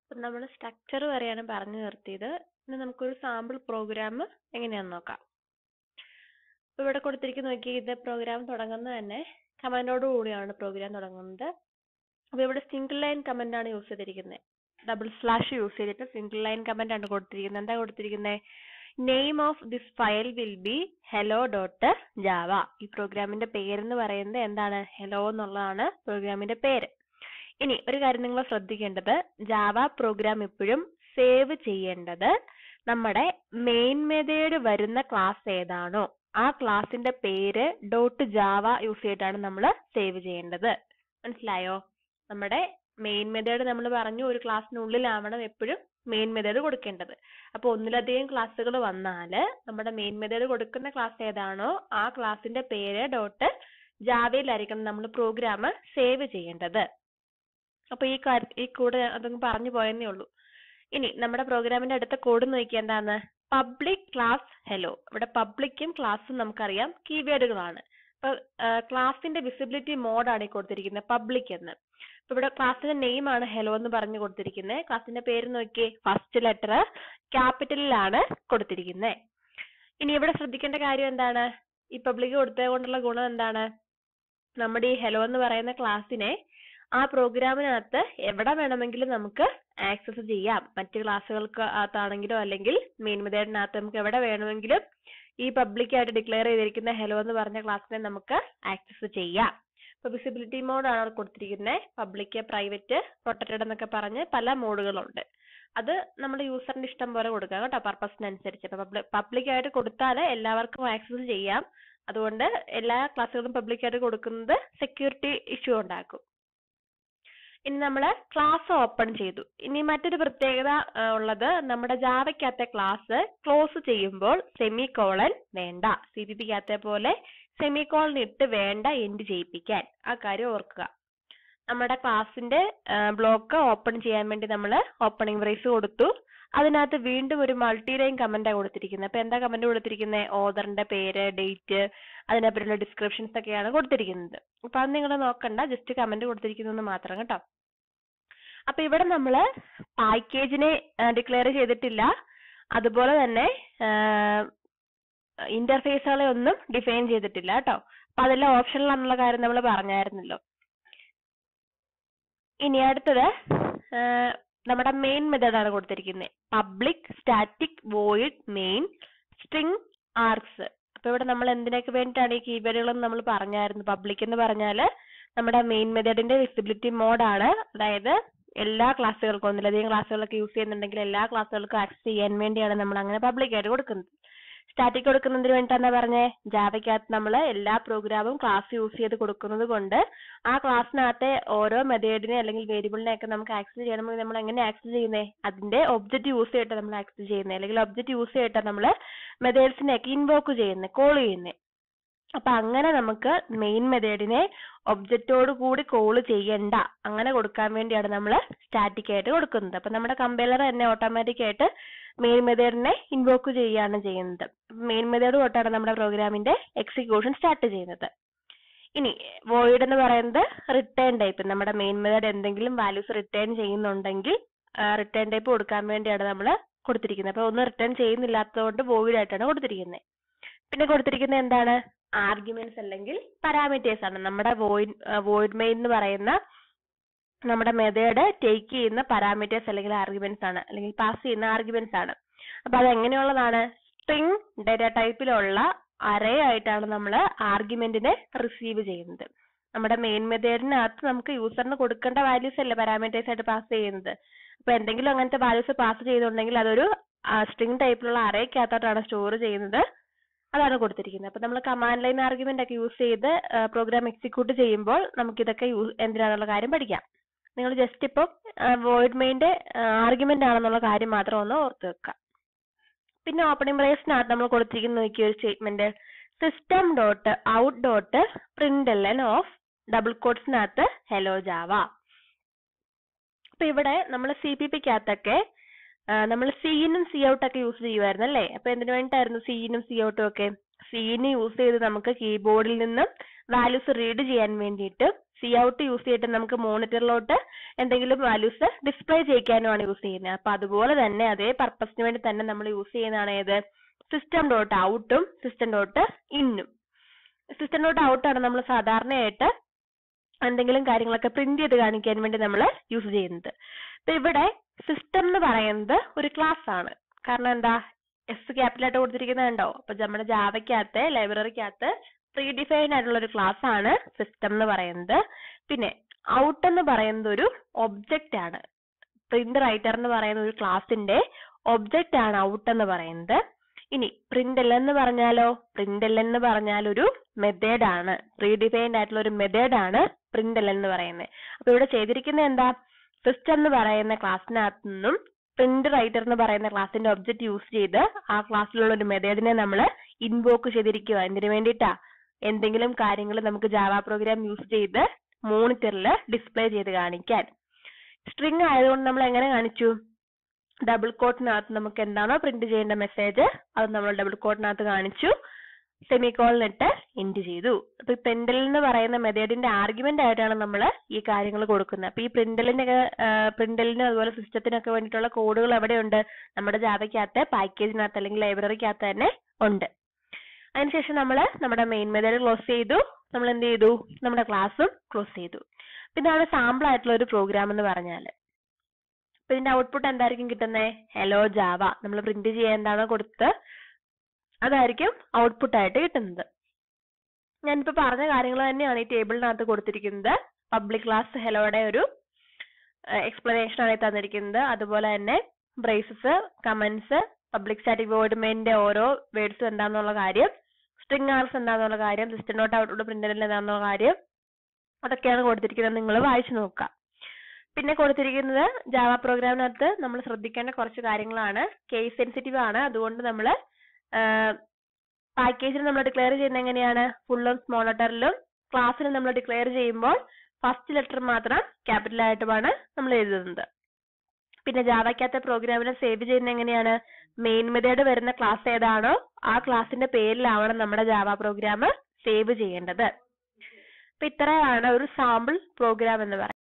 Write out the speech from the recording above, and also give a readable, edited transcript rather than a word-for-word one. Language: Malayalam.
അപ്പം നമ്മൾ സ്ട്രക്ചർ വരെയാണ് പറഞ്ഞു നിർത്തിയത്. ഇനി നമുക്കൊരു സാമ്പിൾ പ്രോഗ്രാം എങ്ങനെയാണെന്ന് നോക്കാം. അപ്പോൾ ഇവിടെ കൊടുത്തിരിക്കുന്ന നോക്കി, ഇത് പ്രോഗ്രാം തുടങ്ങുന്നത് തന്നെ കമാൻഡോട് കൂടിയാണ് പ്രോഗ്രാം തുടങ്ങുന്നത്. അപ്പോൾ ഇവിടെ സിംഗിൾ ലൈൻ കമന്റ് ആണ് യൂസ് ചെയ്തിരിക്കുന്നത്. // യൂസ് ചെയ്തിട്ട് സിംഗിൾ ലൈൻ കമന്റ് ആണ് കൊടുത്തിരിക്കുന്നത്. എന്താ കൊടുത്തിരിക്കുന്നത്? Name of this file will be hello.java. ഈ പ്രോഗ്രാമിന്റെ പേരെന്ന് പറയുന്നത് എന്താണ്? ഹെലോ എന്നുള്ളതാണ് പ്രോഗ്രാമിന്റെ പേര്. ഇനി ഒരു കാര്യം നിങ്ങൾ ശ്രദ്ധിക്കേണ്ടത്, ജാവ പ്രോഗ്രാം എപ്പോഴും സേവ് ചെയ്യേണ്ടത് നമ്മുടെ മെയിൻ മെത്തേഡ് വരുന്ന ക്ലാസ് ഏതാണോ ആ ക്ലാസിന്റെ പേര് .java യൂസ് ചെയ്തിട്ടാണ് നമ്മൾ സേവ് ചെയ്യേണ്ടത്. മനസ്സിലായോ? നമ്മുടെ മെയിൻ മെത്തേഡ് നമ്മൾ പറഞ്ഞു ഒരു ക്ലാസ്സിനുള്ളിലാവണം എപ്പോഴും മെയിൻ മെത്തേഡ് കൊടുക്കേണ്ടത്. അപ്പോൾ ഒന്നിലധികം ക്ലാസ്സുകൾ വന്നാൽ നമ്മുടെ മെയിൻ മെത്തേഡ് കൊടുക്കുന്ന ക്ലാസ് ഏതാണോ ആ ക്ലാസിന്റെ പേര് .javaയിലായിരിക്കണം നമ്മൾ പ്രോഗ്രാം സേവ് ചെയ്യേണ്ടത്. അപ്പൊ ഈ കോഡ് അതങ്ങ് പറഞ്ഞു പോയെന്നേ ഉള്ളൂ. ഇനി നമ്മുടെ പ്രോഗ്രാമിന്റെ അടുത്ത കോഡ് നോക്കിയാൽ എന്താണ്? Public class hello. ഇവിടെ പബ്ലിക്കും ക്ലാസ്സും നമുക്കറിയാം കീവേഡുകളാണ്. അപ്പൊ ക്ലാസിന്റെ വിസിബിലിറ്റി മോഡാണ് ഈ കൊടുത്തിരിക്കുന്നത് പബ്ലിക് എന്ന്. അപ്പൊ ഇവിടെ ക്ലാസിന്റെ നെയിം ആണ് ഹെലോ എന്ന് പറഞ്ഞു കൊടുത്തിരിക്കുന്നത്. ക്ലാസിന്റെ പേര് നോക്കിയേ, ഫസ്റ്റ് ലെറ്റർ ക്യാപിറ്റലിലാണ് കൊടുത്തിരിക്കുന്നത്. ഇനി ഇവിടെ ശ്രദ്ധിക്കേണ്ട കാര്യം എന്താണ്? ഈ പബ്ലിക് കൊടുത്തത് കൊണ്ടുള്ള ഗുണം എന്താണ്? നമ്മുടെ ഈ ഹെലോ എന്ന് പറയുന്ന ക്ലാസ്സിനെ ആ പ്രോഗ്രാമിനകത്ത് എവിടെ വേണമെങ്കിലും നമുക്ക് ആക്സസ് ചെയ്യാം. മറ്റ് ക്ലാസ്സുകൾക്ക് അകത്താണെങ്കിലോ അല്ലെങ്കിൽ മെയിൻ മെത്തേഡിനകത്ത് നമുക്ക് എവിടെ വേണമെങ്കിലും ഈ പബ്ലിക് ആയിട്ട് ഡിക്ലെയർ ചെയ്തിരിക്കുന്ന ഹെലോ എന്ന് പറഞ്ഞ ക്ലാസ്സിനെ നമുക്ക് ആക്സസ് ചെയ്യാം. ഇപ്പൊ വിസിബിലിറ്റി മോഡാണ് അവിടെ കൊടുത്തിരിക്കുന്നത്. പബ്ലിക്, പ്രൈവറ്റ്, പ്രൊട്ടക്റ്റഡ് എന്നൊക്കെ പറഞ്ഞ് പല മോഡുകളുണ്ട്. അത് നമ്മുടെ യൂസറിന്റെ ഇഷ്ടം പോലെ കൊടുക്കാം കേട്ടോ, പർപ്പസിനനുസരിച്ച്. ഇപ്പൊ പബ്ലിക് ആയിട്ട് കൊടുത്താൽ എല്ലാവർക്കും ആക്സസ് ചെയ്യാം. അതുകൊണ്ട് എല്ലാ ക്ലാസ്സുകളും പബ്ലിക് ആയിട്ട് കൊടുക്കുന്നത് സെക്യൂരിറ്റി ഇഷ്യൂ ഉണ്ടാക്കും. ഇനി നമ്മൾ ക്ലാസ് ഓപ്പൺ ചെയ്തു. ഇനി മറ്റൊരു പ്രത്യേകത ഉള്ളത്, നമ്മുടെ ജാവയ്ക്കകത്തെ ക്ലാസ് ക്ലോസ് ചെയ്യുമ്പോൾ സെമികോളൻ വേണ്ട. CPP-കകത്തെ പോലെ സെമികോളൻ ഇട്ട് വേണ്ട എൻഡ് ചെയ്യിപ്പിക്കാൻ. ആ കാര്യം ഓർക്കുക. നമ്മുടെ ക്ലാസിന്റെ ബ്ലോക്ക് ഓപ്പൺ ചെയ്യാൻ വേണ്ടി നമ്മൾ ഓപ്പണിംഗ് ബ്രേസ് കൊടുത്തു. അതിനകത്ത് വീണ്ടും ഒരു മൾട്ടി ലൈൻ കമന്റാണ് കൊടുത്തിരിക്കുന്നത്. അപ്പൊ എന്താ കമന്റ് കൊടുത്തിരിക്കുന്നത്? ഓതറിന്റെ പേര്, ഡേറ്റ്, അതിനെപ്പറ്റിയുള്ള ഡിസ്ക്രിപ്ഷൻസ് ഒക്കെയാണ് കൊടുത്തിരിക്കുന്നത്. അപ്പൊ അത് നിങ്ങൾ നോക്കണ്ട, ജസ്റ്റ് കമന്റ് കൊടുത്തിരിക്കുന്നു മാത്രം കേട്ടോ. അപ്പൊ ഇവിടെ നമ്മൾ പാക്കേജിനെ ഡിക്ലെയർ ചെയ്തിട്ടില്ല. അതുപോലെ തന്നെ ഇന്റർഫേസുകളെ ഒന്നും ഡിഫൈൻ ചെയ്തിട്ടില്ല കേട്ടോ. അപ്പൊ അതെല്ലാം ഓപ്ഷനിലാണെന്നുള്ള കാര്യം നമ്മൾ പറഞ്ഞായിരുന്നല്ലോ. ഇനി അടുത്തത് നമ്മുടെ മെയിൻ മെത്തേഡ് ആണ് കൊടുത്തിരിക്കുന്നത്. Public static void main string args. അപ്പൊ ഇവിടെ നമ്മൾ എന്തിനൊക്കെ വേണ്ടിയിട്ടാണ് ഈ കീവേഡുകളെന്ന് നമ്മൾ പറഞ്ഞായിരുന്നു. പബ്ലിക് എന്ന് പറഞ്ഞാൽ നമ്മുടെ മെയിൻ മെത്തേഡിന്റെ വിസിബിലിറ്റി മോഡാണ്. അതായത് എല്ലാ ക്ലാസ്സുകൾക്കും, ഒന്നിലധികം ക്ലാസ്സുകളൊക്കെ യൂസ് ചെയ്യുന്നുണ്ടെങ്കിൽ എല്ലാ ക്ലാസ്സുകൾക്കും ആക്സസ് ചെയ്യാൻ വേണ്ടിയാണ് നമ്മൾ അങ്ങനെ പബ്ലിക് ആയിട്ട് കൊടുക്കുന്നത്. സ്റ്റാറ്റിക് കൊടുക്കുന്നതിന് വേണ്ടിയിട്ടാണ് പറഞ്ഞേ, ജാവയ്ക്കകത്ത് നമ്മൾ എല്ലാ പ്രോഗ്രാമും ക്ലാസ് യൂസ് ചെയ്ത് കൊടുക്കുന്നത് കൊണ്ട് ആ ക്ലാസ്സിനകത്തെ ഓരോ മെത്തേഡിനെ അല്ലെങ്കിൽ വേരിയബിളിനെ ഒക്കെ നമുക്ക് ആക്സസ് ചെയ്യണമെങ്കിൽ നമ്മൾ എങ്ങനെ ആക്സസ് ചെയ്യുന്നത്? അതിന്റെ ഒബ്ജക്റ്റ് യൂസ് ചെയ്തിട്ട് നമ്മൾ ആക്സസ് ചെയ്യുന്നത്, അല്ലെങ്കിൽ ഒബ്ജക്റ്റ് യൂസ് ചെയ്തിട്ട് നമ്മൾ മെത്തേഡ്സിനെയൊക്കെ ഇൻവോക്ക് ചെയ്യുന്നത്, കോൾ ചെയ്യുന്നത്. അപ്പൊ അങ്ങനെ നമുക്ക് മെയിൻ മെത്തേഡിനെ ഒബ്ജക്റ്റോട് കൂടി കോൾ ചെയ്യണ്ട, അങ്ങനെ കൊടുക്കാൻ വേണ്ടിയാണ് നമ്മൾ സ്റ്റാറ്റിക് ആയിട്ട് കൊടുക്കുന്നത്. അപ്പൊ നമ്മുടെ കമ്പൈലർ തന്നെ ഓട്ടോമാറ്റിക് ആയിട്ട് മെയിൻ മെത്തേഡിനെ ഇൻവോക്ക് ചെയ്യുകയാണ് ചെയ്യുന്നത്. മെയിൻ മെത്തേഡ് തൊട്ടാണ് നമ്മുടെ പ്രോഗ്രാമിന്റെ എക്സിക്യൂഷൻ സ്റ്റാർട്ട് ചെയ്യുന്നത്. ഇനി വോയിഡ് എന്ന് പറയുന്നത് റിട്ടേൺ ടൈപ്പ്. നമ്മുടെ മെയിൻ മെത്തേഡ് എന്തെങ്കിലും വാല്യൂസ് റിട്ടേൺ ചെയ്യുന്നുണ്ടെങ്കിൽ റിട്ടേൺ ടൈപ്പ് കൊടുക്കാൻ വേണ്ടിയാണ് നമ്മൾ കൊടുത്തിരിക്കുന്നത്. അപ്പൊ ഒന്നും റിട്ടേൺ ചെയ്യുന്നില്ലാത്തതുകൊണ്ട് വോയിഡ് ആയിട്ടാണ് കൊടുത്തിരിക്കുന്നത്. പിന്നെ കൊടുത്തിരിക്കുന്നത് എന്താണ്? ആർഗ്യുമെന്റ്സ് അല്ലെങ്കിൽ പാരാമീറ്റേഴ്സ് ആണ്. നമ്മുടെ വോയിഡ് മെയിൻ എന്ന് പറയുന്ന നമ്മുടെ മെത്തേഡ് ടേക്ക് ചെയ്യുന്ന പാരാമീറ്റേഴ്സ് അല്ലെങ്കിൽ ആർഗ്യുമെന്റ്സ് ആണ്, അല്ലെങ്കിൽ പാസ് ചെയ്യുന്ന ആർഗ്യുമെന്റ്സ് ആണ്. അപ്പൊ അത് എങ്ങനെയുള്ളതാണ്? സ്ട്രിംഗ് ഡാറ്റ ടൈപ്പിലുള്ള അറേ ആയിട്ടാണ് നമ്മൾ ആർഗ്യുമെന്റിനെ റിസീവ് ചെയ്യുന്നത്. നമ്മുടെ മെയിൻ മെത്തേഡിനകത്ത് നമുക്ക് യൂസറിന് കൊടുക്കേണ്ട വാല്യൂസ് അല്ലേ പാരാമീറ്റേഴ്സ് ആയിട്ട് പാസ് ചെയ്യുന്നത്. അപ്പൊ എന്തെങ്കിലും അങ്ങനത്തെ വാല്യൂസ് പാസ് ചെയ്തിട്ടുണ്ടെങ്കിൽ അതൊരു സ്ട്രിംഗ് ടൈപ്പിലുള്ള അറേക്കകത്തോട്ടാണ് സ്റ്റോർ ചെയ്യുന്നത്. അതാണ് കൊടുത്തിരിക്കുന്നത്. അപ്പൊ നമ്മൾ കമാൻഡ് ലൈൻ ആർഗ്യുമെന്റ് ഒക്കെ യൂസ് ചെയ്ത് പ്രോഗ്രാം എക്സിക്യൂട്ട് ചെയ്യുമ്പോൾ നമുക്ക് ഇതൊക്കെ എന്തിനാണെന്നുള്ള കാര്യം പഠിക്കാം. നിങ്ങൾ ജസ്റ്റ് ഇപ്പം വോയിഡ് മെയിന്റെ ആർഗ്യുമെന്റ് ആണെന്നുള്ള കാര്യം മാത്രം ഒന്ന് ഓർത്ത് വെക്കുക. പിന്നെ ഓപ്പണിംഗ് ബ്രേസിനകത്ത് നമ്മൾ കൊടുത്തിരിക്കുന്ന ഒരു സ്റ്റേറ്റ്മെന്റ് system.out.println ഓഫ് ഡബിൾ കോട്ട്സിനകത്ത് ഹെലോ ജാവ. അപ്പൊ ഇവിടെ നമ്മൾ CPP-കകത്തൊക്കെ നമ്മൾ സീനും സി ഔട്ട് ഒക്കെ യൂസ് ചെയ്യുമായിരുന്നു അല്ലേ? അപ്പൊ എന്തിനു വേണ്ടിയിട്ടായിരുന്നു സീനും സി ഔട്ടും ഒക്കെ? സീന് യൂസ് ചെയ്ത് നമുക്ക് കീബോർഡിൽ നിന്ന് വാല്യൂസ് റീഡ് ചെയ്യാൻ വേണ്ടിയിട്ട്, സി ഔട്ട് യൂസ് ചെയ്തിട്ട് നമുക്ക് മോണിറ്ററിലോട്ട് എന്തെങ്കിലും വാല്യൂസ് ഡിസ്പ്ലേ ചെയ്യിക്കാനുമാണ് യൂസ് ചെയ്യുന്നത്. അപ്പൊ അതുപോലെ തന്നെ അതേ പർപ്പസിന് വേണ്ടി തന്നെ നമ്മൾ യൂസ് ചെയ്യുന്നതാണ് ഏത്, സിസ്റ്റം ഡോട്ട് ഔട്ടും സിസ്റ്റം ഡോട്ട് ഇന്നും. സിസ്റ്റം ഡോട്ട് ഔട്ടാണ് നമ്മൾ സാധാരണയായിട്ട് എന്തെങ്കിലും കാര്യങ്ങളൊക്കെ പ്രിന്റ് ചെയ്ത് കാണിക്കാൻ വേണ്ടി നമ്മൾ യൂസ് ചെയ്യുന്നത്. അപ്പൊ ഇവിടെ സിസ്റ്റം എന്ന് പറയുന്നത് ഒരു ക്ലാസ് ആണ്. കാരണം എന്താ, എസ് ക്യാപിറ്റലായിട്ട് കൊടുത്തിരിക്കുന്നുണ്ടോ? അപ്പൊ നമ്മുടെ ജാവയ്ക്കകത്ത് ലൈബ്രറിക്കകത്ത് പ്രീ ഡിഫൈൻഡ് ആയിട്ടുള്ള ഒരു ക്ലാസ് ആണ് സിസ്റ്റം എന്ന് പറയുന്നത്. പിന്നെ ഔട്ട് എന്ന് പറയുന്നത് ഒരു ഒബ്ജക്റ്റ് ആണ്. പ്രിന്റ് റൈറ്റർ എന്ന് പറയുന്ന ഒരു ക്ലാസിന്റെ ഒബ്ജക്റ്റ് ആണ് ഔട്ട് എന്ന് പറയുന്നത്. ഇനി പ്രിന്റ്എൽ എന്ന് പറഞ്ഞാലോ, പ്രിന്റ്എൽ എന്ന് പറഞ്ഞാൽ ഒരു മെത്തേഡ് ആണ്. പ്രീ ഡിഫൈൻഡ് ആയിട്ടുള്ള ഒരു മെത്തേഡ് ആണ് പ്രിന്റ്എൽ എന്ന് പറയുന്നത്. അപ്പൊ ഇവിടെ ചെയ്തിരിക്കുന്നത് എന്താ, സിസ്റ്റം എന്ന് പറയുന്ന ക്ലാസ്സിനകത്ത് നിന്നും പ്രിന്റ് റൈറ്റർ എന്ന് പറയുന്ന ക്ലാസിന്റെ ഒബ്ജക്റ്റ് യൂസ് ചെയ്ത് ആ ക്ലാസ്സിലുള്ള ഒരു മെത്തേഡിനെ നമ്മൾ ഇൻവോക്ക് ചെയ്തിരിക്കുക. എന്തിനു വേണ്ടിയിട്ടാ, എന്തെങ്കിലും കാര്യങ്ങൾ നമുക്ക് ജാവ പ്രോഗ്രാം യൂസ് ചെയ്ത് മോണിറ്ററിൽ ഡിസ്പ്ലേ ചെയ്ത് കാണിക്കാൻ. സ്ട്രിംഗ് ആയതുകൊണ്ട് നമ്മൾ എങ്ങനെ കാണിച്ചു, ഡബിൾ കോട്ടിനകത്ത് നമുക്ക് എന്താണോ പ്രിന്റ് ചെയ്യേണ്ട മെസ്സേജ് അത് നമ്മൾ ഡബിൾ കോട്ടിനകത്ത് കാണിച്ചു, സെമിക്കോളിനിട്ട് എൻഡ് ചെയ്തു. അപ്പൊ ഈ പ്രിന്റ്എൽ എന്ന് പറയുന്ന മെത്തേഡിന്റെ ആർഗ്യുമെന്റ് ആയിട്ടാണ് നമ്മൾ ഈ കാര്യങ്ങൾ കൊടുക്കുന്നത്. അപ്പൊ ഈ പ്രിന്റ്എലിന് അതുപോലെ സിസ്റ്റത്തിനൊക്കെ വേണ്ടിയിട്ടുള്ള കോഡുകൾ എവിടെയുണ്ട്, നമ്മുടെ ജാവയ്ക്കകത്ത് പാക്കേജിനകത്ത് അല്ലെങ്കിൽ ലൈബ്രറിക്കകത്ത് തന്നെ ഉണ്ട്. അതിനുശേഷം നമ്മൾ നമ്മുടെ മെയിൻ മെത്തേഡ് ക്ലോസ് ചെയ്തു, നമ്മൾ എന്ത് ചെയ്തു, നമ്മുടെ ക്ലാസ്സും ക്ലോസ് ചെയ്തു. ഇതാണ് സാമ്പിൾ ആയിട്ടുള്ള ഒരു പ്രോഗ്രാം എന്ന് പറഞ്ഞാൽ. അപ്പൊ ഇതിന്റെ ഔട്ട്പുട്ട് എന്തായിരിക്കും കിട്ടുന്നത്, ഹലോ ജാവ. നമ്മൾ പ്രിന്റ് ചെയ്യാൻ എന്താണോ കൊടുത്തത് അതായിരിക്കും ഔട്ട്പുട്ട് ആയിട്ട് കിട്ടുന്നത്. ഞാനിപ്പോ പറഞ്ഞ കാര്യങ്ങൾ തന്നെയാണ് ഈ ടേബിളിനകത്ത് കൊടുത്തിരിക്കുന്നത്. പബ്ലിക് ക്ലാസ് ഹെലോയുടെ ഒരു എക്സ്പ്ലനേഷൻ ആണ് തന്നിരിക്കുന്നത്. അതുപോലെ തന്നെ braces, comments, public static void മെയിന്റെ ഓരോ വേർഡ്സും എന്താണെന്നുള്ള കാര്യം, സ്ട്രിംഗ് ആർസ് എന്താണെന്നുള്ള കാര്യം, സിസ്റ്റം ഡോട്ട് ഔട്ട്പുട്ട് പ്രിന്ററിൽ എന്താണെന്നുള്ള കാര്യം, അതൊക്കെയാണ് കൊടുത്തിരിക്കുന്നത്. നിങ്ങൾ വായിച്ചു നോക്കാം. പിന്നെ കൊടുത്തിരിക്കുന്നത് ജാവ പ്രോഗ്രാമിനകത്ത് നമ്മൾ ശ്രദ്ധിക്കേണ്ട കുറച്ച് കാര്യങ്ങളാണ്. കേസ് സെൻസിറ്റീവ് ആണ്. അതുകൊണ്ട് നമ്മൾ പാക്കേജിൽ നമ്മൾ ഡിക്ലെയർ ചെയ്യുന്നത് എങ്ങനെയാണ്, ഫുള്ളും സ്മോൾ ലെറ്ററിലും, ക്ലാസ്സിൽ നമ്മൾ ഡിക്ലെയർ ചെയ്യുമ്പോൾ ഫസ്റ്റ് ലെറ്റർ മാത്രം ക്യാപിറ്റൽ ആയിട്ടുമാണ് നമ്മൾ എഴുതുന്നത്. പിന്നെ ജാവയ്ക്കകത്തെ പ്രോഗ്രാമിനെ സേവ് ചെയ്യുന്നത് എങ്ങനെയാണ്, മെയിൻ മെത്തേഡ് വരുന്ന ക്ലാസ് ഏതാണോ ആ ക്ലാസിന്റെ പേരിലാവണം നമ്മുടെ ജാവ പ്രോഗ്രാം സേവ് ചെയ്യേണ്ടത്. അപ്പൊ ഇത്രയാണ് ഒരു സാമ്പിൾ പ്രോഗ്രാം എന്ന് പറയുന്നത്.